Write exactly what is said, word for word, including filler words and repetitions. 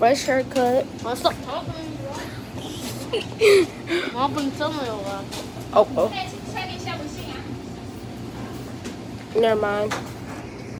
fresh haircut. Well, stop talking. Mom不能这么有啊。 Oh, oh. Never mind.